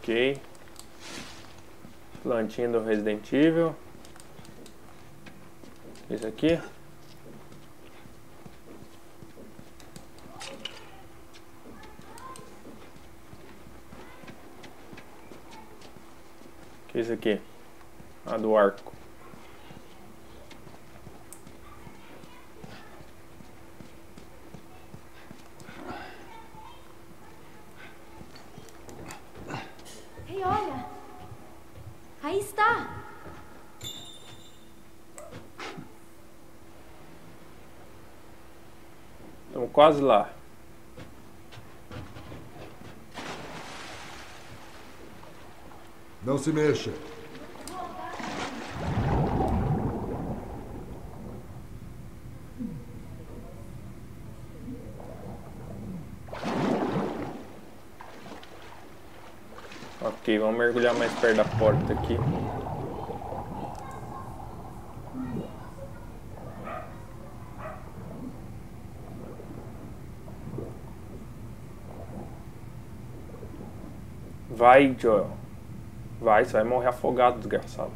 Ok. Plantinha do Resident Evil. Isso aqui. Que é isso aqui? Ah, do arco. Ei, olha! Aí está! Estamos quase lá. Não se mexa. Ok, vamos mergulhar mais perto da porta aqui. Vai, Joel. Vai, você vai morrer afogado, desgraçado.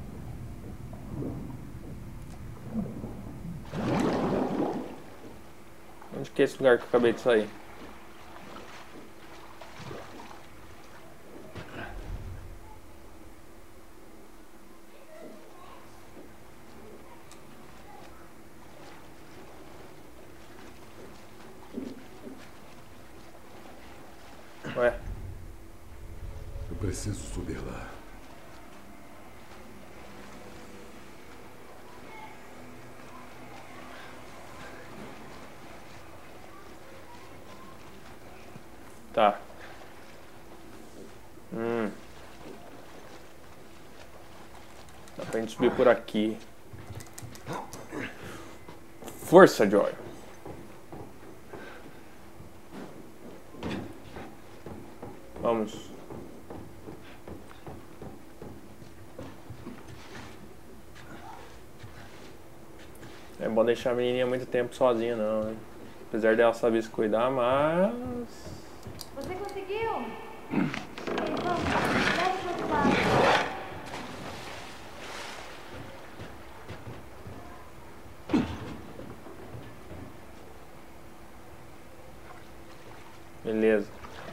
Onde que é esse lugar que eu acabei de sair? Ué, Eu preciso subir lá. tá. Dá pra gente subir por aqui. Força, Joel. Vamos. É bom deixar a menininha muito tempo sozinha, não, né? Apesar dela saber se cuidar, mas... Você conseguiu? Ei, vamos, leva pro outro lado. Beleza.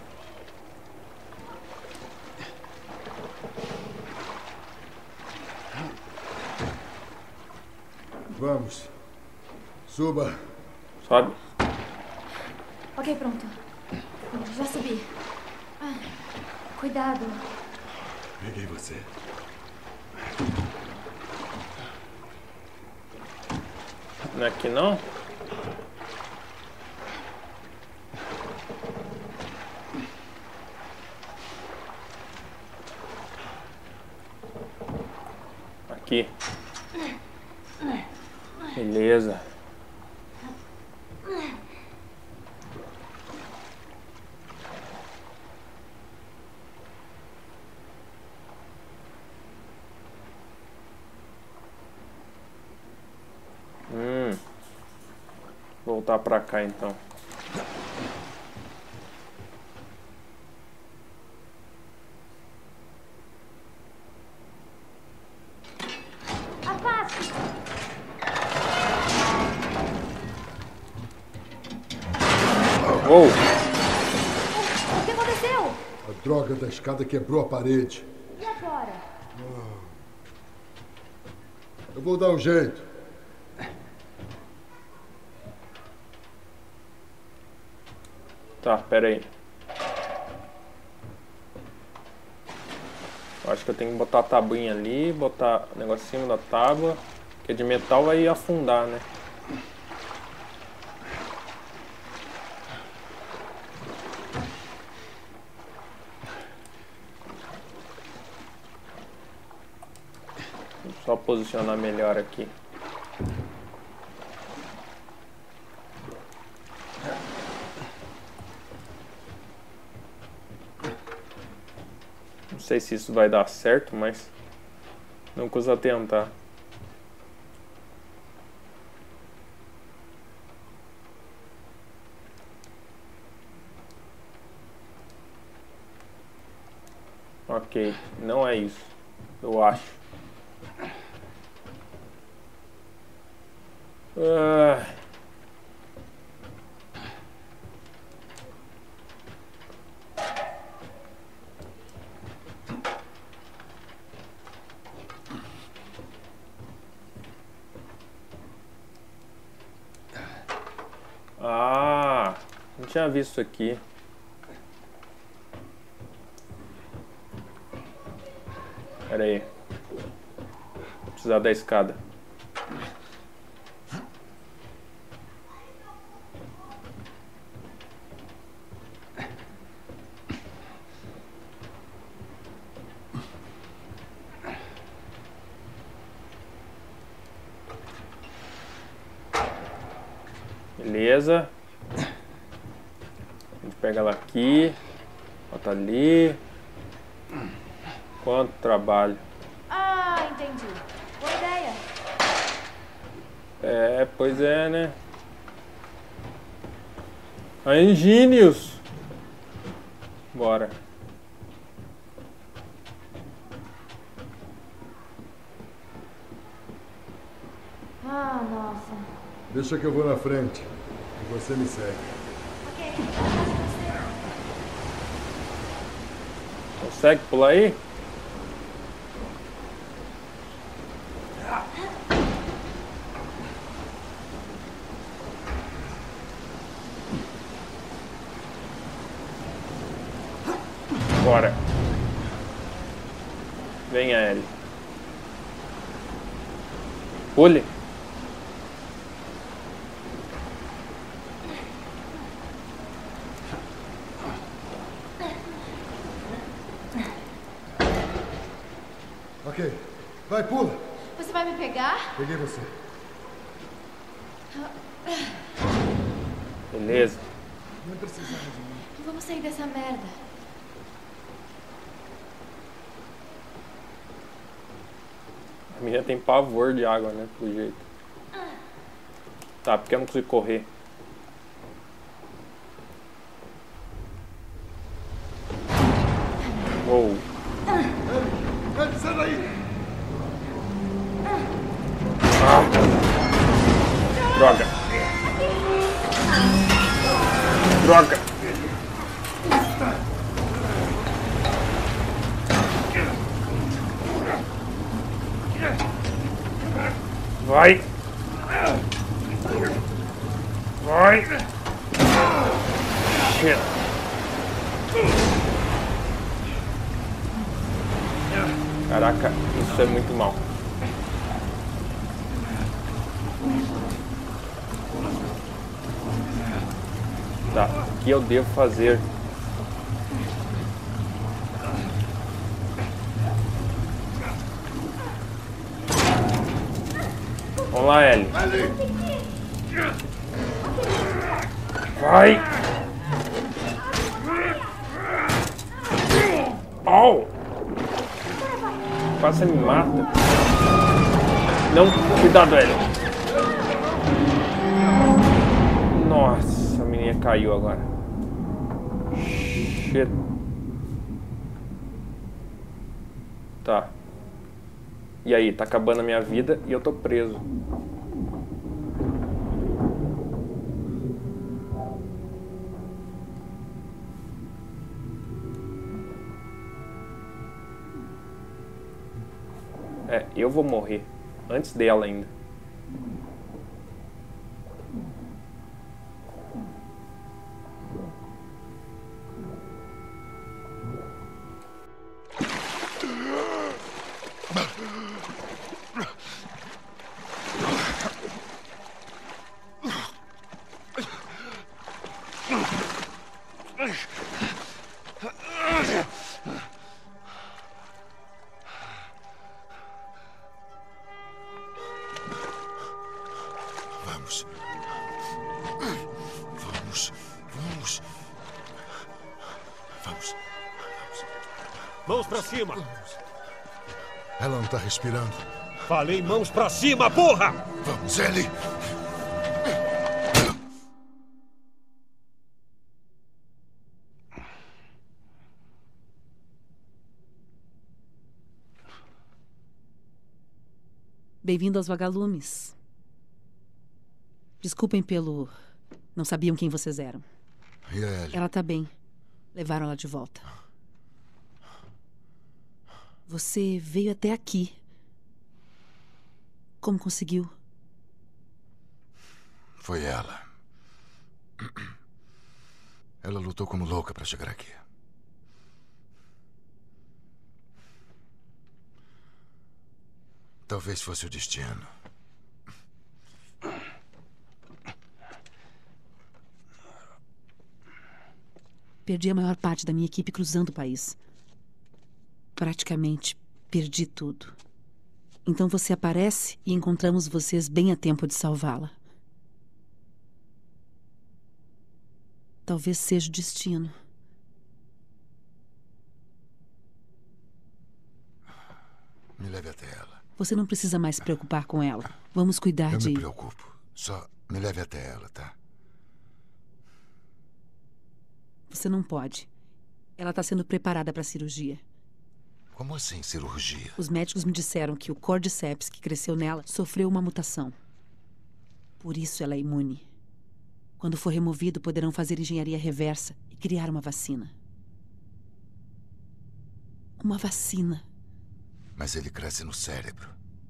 Vamos. Suba. Sobe. Ok, pronto. Já subi. Ah, cuidado. Peguei você. Não é aqui, não? Aqui. Beleza. Voltar pra cá, então. Afaste! Uou! O que aconteceu? A droga da escada quebrou a parede. E agora? Eu vou dar um jeito. Tá, pera aí. Eu acho que eu tenho que botar a tabuinha ali, botar o negócio em cima da tábua, que de metal vai afundar, né? Só posicionar melhor aqui. Não sei se isso vai dar certo, mas não custa tentar. Ok, não é isso. Eu acho. Ah, não tinha visto isso aqui. Pera aí. Vou precisar da escada. Beleza. A gente pega ela aqui. Bota ali. Quanto trabalho. Ah, entendi. Boa ideia. É, pois é, né? A Engínios. Bora. Ah, nossa. Deixa que eu vou na frente. E você me segue. Ok. Consegue pular aí? Bora. Venha, Ellie. Pule. Ok. Vai, pula. Você vai me pegar? Peguei você. Beleza. Não precisava de mim. Vamos sair dessa merda. A menina tem pavor de água, né? Pelo jeito. Tá, porque eu não consigo correr. Uou. Ele, sai daí! Droga. Droga. Vai. Vai. Shit. Caraca, isso é muito mal. Tá, o que eu devo fazer? Vamos lá, Ellie. Vai! Au! Quase me mata. Não, cuidado, Ellie. Nossa, a menina caiu agora. Shit. Tá. E aí, tá acabando a minha vida e eu tô preso. É, eu vou morrer. Antes dela ainda. Vamos. Vamos. Vamos. Vamos. Mãos pra cima! Ela não tá respirando. Falei mãos pra cima, porra! Vamos, Ellie! Bem-vindo aos vagalumes. Desculpem pelo... Não sabiam quem vocês eram. E a Ellie? Ela tá bem. Levaram ela de volta. Você veio até aqui. Como conseguiu? Foi ela. Ela lutou como louca para chegar aqui. Talvez fosse o destino. Perdi a maior parte da minha equipe cruzando o país. Praticamente perdi tudo. Então você aparece e encontramos vocês bem a tempo de salvá-la. Talvez seja o destino. Me leve até ela. Você não precisa mais se preocupar com ela. Vamos cuidar Eu de... me preocupo. Só me leve até ela, tá? Você não pode. Ela está sendo preparada para a cirurgia. Como assim, cirurgia? Os médicos me disseram que o Cordyceps que cresceu nela sofreu uma mutação. Por isso ela é imune. Quando for removido, poderão fazer engenharia reversa e criar uma vacina. Uma vacina. Mas ele cresce no cérebro.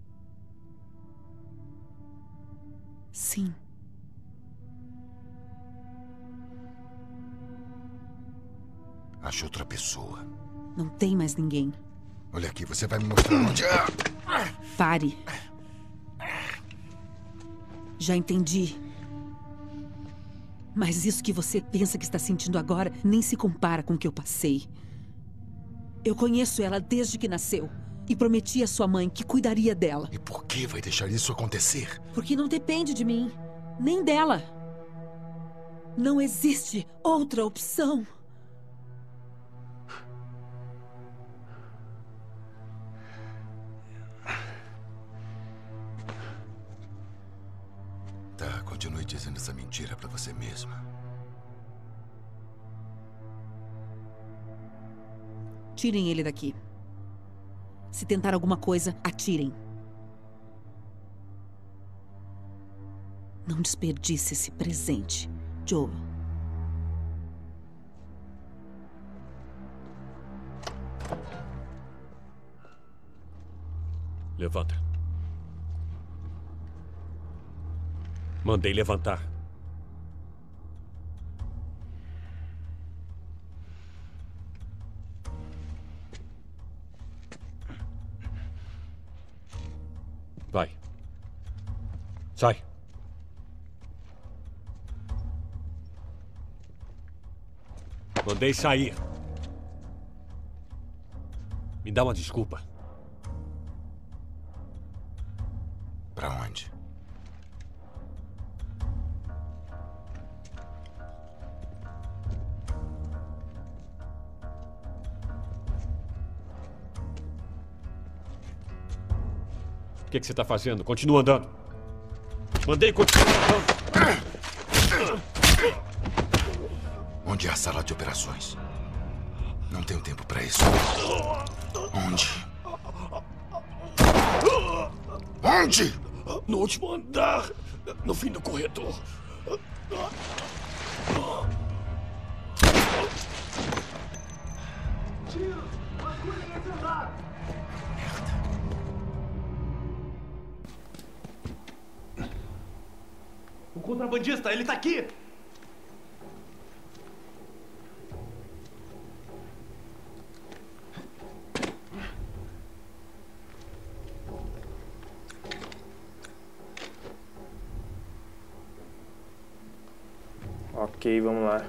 Sim. Acho outra pessoa. Não tem mais ninguém. Olha aqui, você vai me mostrar onde... Pare. Já entendi. Mas isso que você pensa que está sentindo agora nem se compara com o que eu passei. Eu conheço ela desde que nasceu. E prometi à sua mãe que cuidaria dela. E por que vai deixar isso acontecer? Porque não depende de mim, nem dela. Não existe outra opção. Tá, continue dizendo essa mentira pra você mesma. Tirem ele daqui. Se tentar alguma coisa, atirem. Não desperdice esse presente, Joel. Levanta. Mandei levantar. Vai. Sai. Mandei sair. Me dá uma desculpa. Pra onde? O que você está fazendo? Continua andando. Mandei continuar andando. Onde é a sala de operações? Não tenho tempo pra isso. Onde? Onde? No último andar. No fim do corredor. Tiro! Vasculhem esse andar! O contrabandista, ele tá aqui! Ok, vamos lá.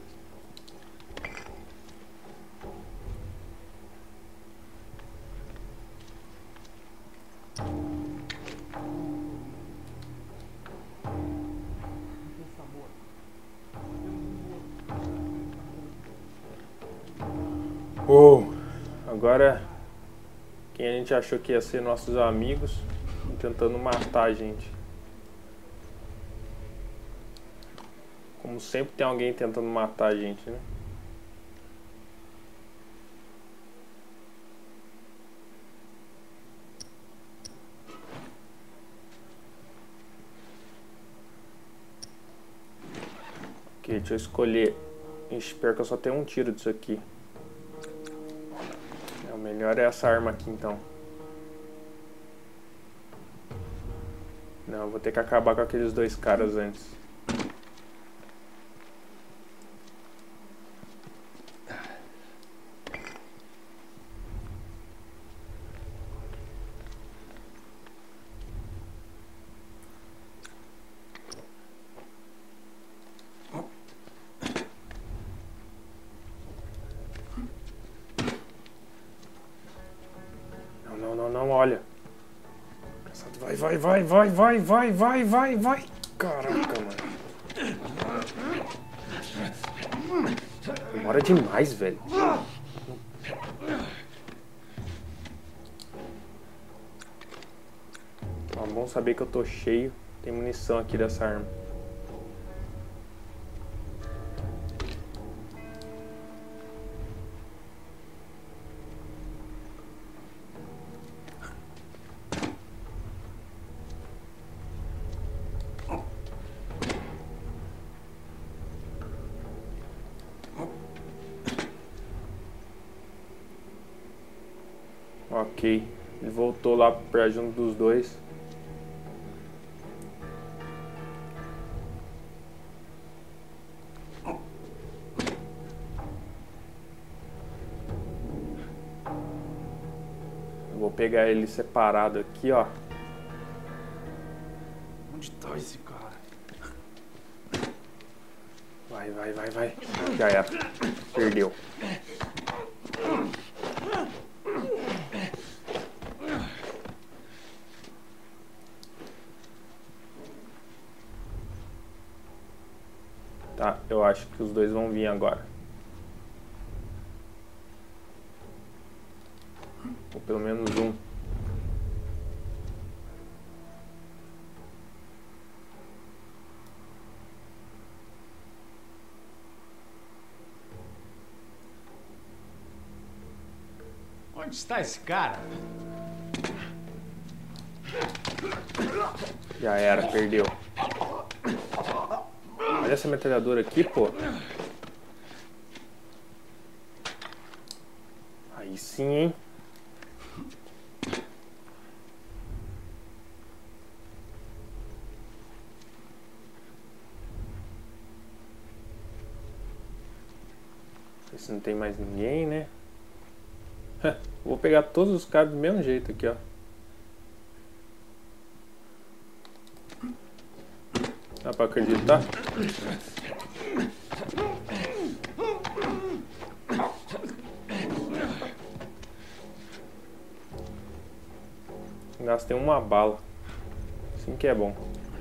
Agora, quem a gente achou que ia ser nossos amigos, tentando matar a gente. Como sempre tem alguém tentando matar a gente, né? Ok, deixa eu escolher. Ixi, pior que eu só tenho um tiro disso aqui. O melhor é essa arma aqui, então. Não, eu vou ter que acabar com aqueles dois caras antes. Não, olha. Vai. Caraca, mano. Demora demais, velho. Ó, bom saber que eu tô cheio. Tem munição aqui dessa arma. Ok, ele voltou lá pra junto dos dois. Eu vou pegar ele separado aqui, ó. Onde tá esse cara? Vai. Já era. Perdeu. Tá, eu acho que os dois vão vir agora. Ou pelo menos um. Onde está esse cara? Já era, perdeu. Olha essa metralhadora aqui, pô. Aí sim, hein? Ver se não tem mais ninguém, né? Vou pegar todos os caras do mesmo jeito aqui, ó. Dá pra acreditar? Gastei uma bala. Assim que é bom.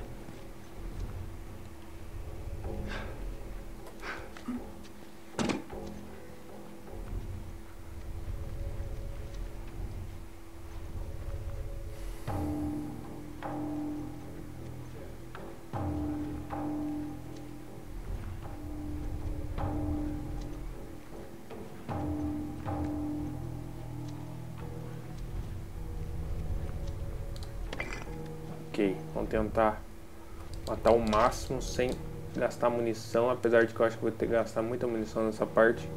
Ok, vamos tentar matar o máximo sem gastar munição, apesar de que eu acho que vou ter que gastar muita munição nessa parte.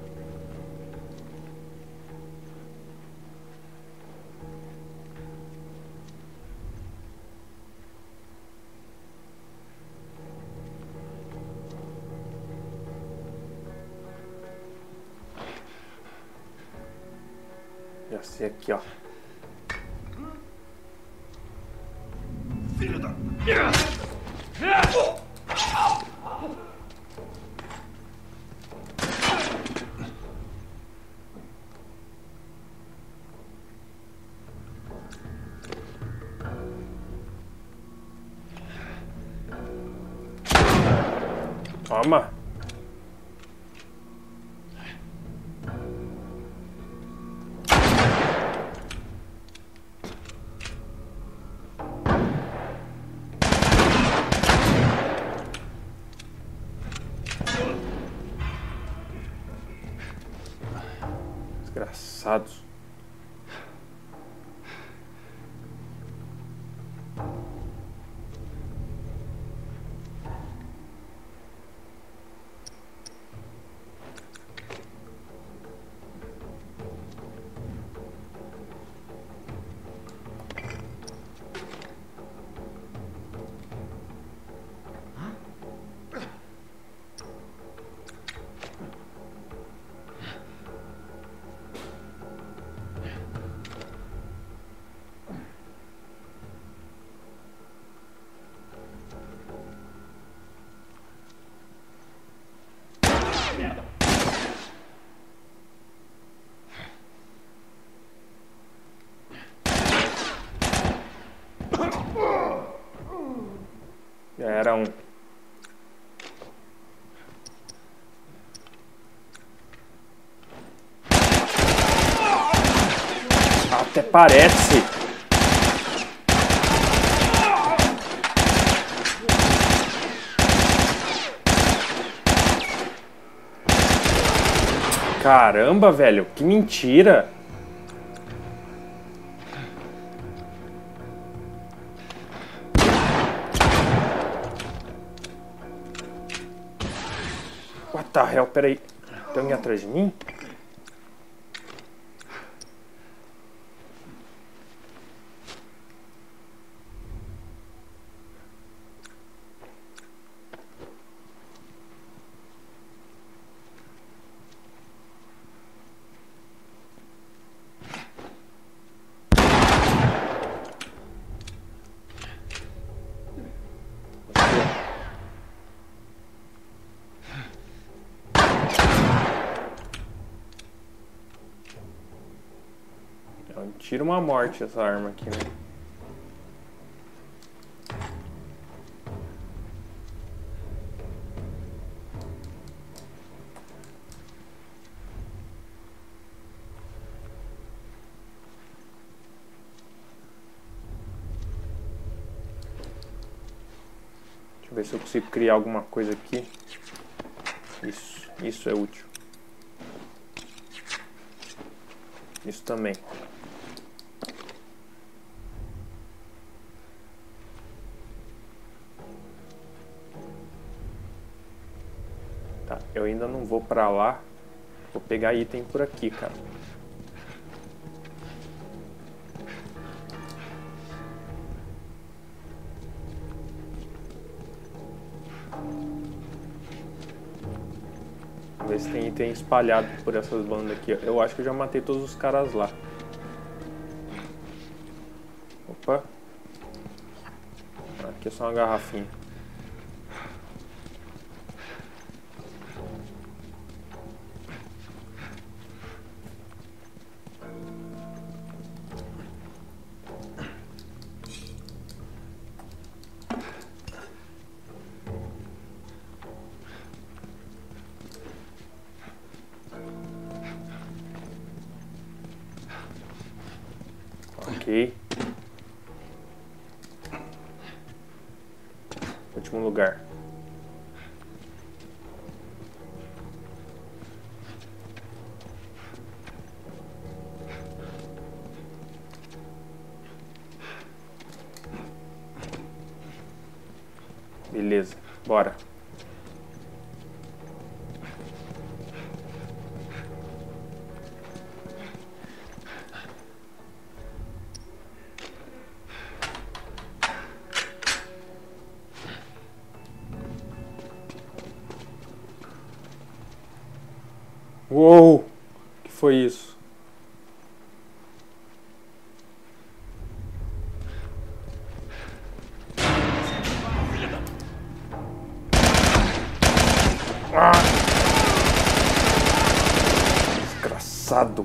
Já sei aqui, ó. Filho da... Toma! Desgraçados. Era um. Até parece. Caramba, velho, que mentira. What the hell, peraí. Tem alguém atrás de mim? Tira uma morte essa arma aqui, né? Deixa eu ver se eu consigo criar alguma coisa aqui. Isso é útil. Isso também. Tá, eu ainda não vou pra lá. Vou pegar item por aqui, cara. Vamos ver se tem item espalhado por essas bandas aqui. Eu acho que eu já matei todos os caras lá. Opa. Aqui é só uma garrafinha. Ok. Último lugar. Beleza, bora. Uou! Que foi isso? Ah! Desgraçado!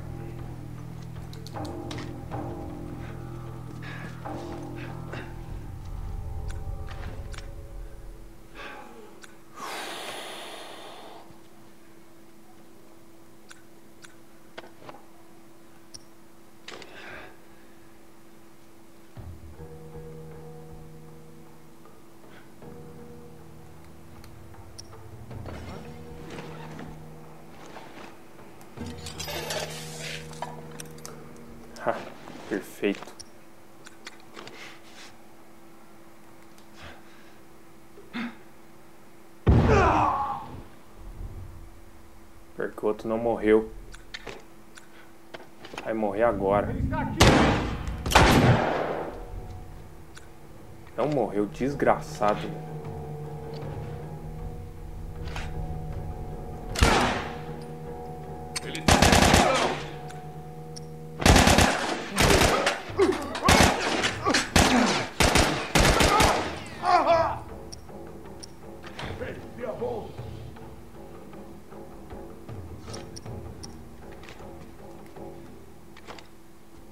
Perfeito. Pior que o outro não morreu. Vai morrer agora. Não morreu, desgraçado.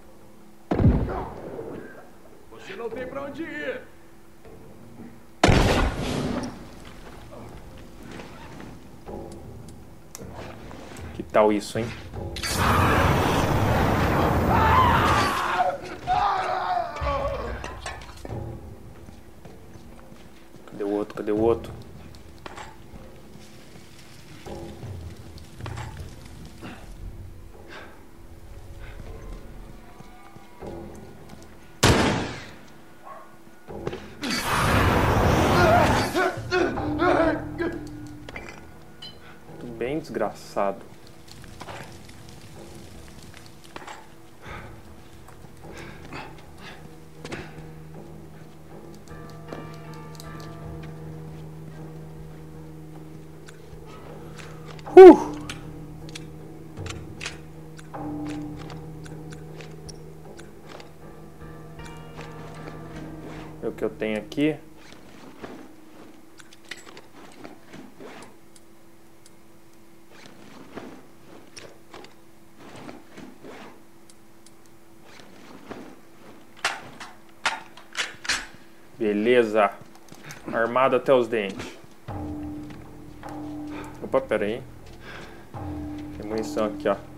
Você não tem pra onde ir. tal isso, hein? Cadê o outro? Cadê o outro? Muito bem desgraçado. É o que eu tenho aqui. Beleza. Armado até os dentes. Opa, pera aí. Tem munição aqui, ó.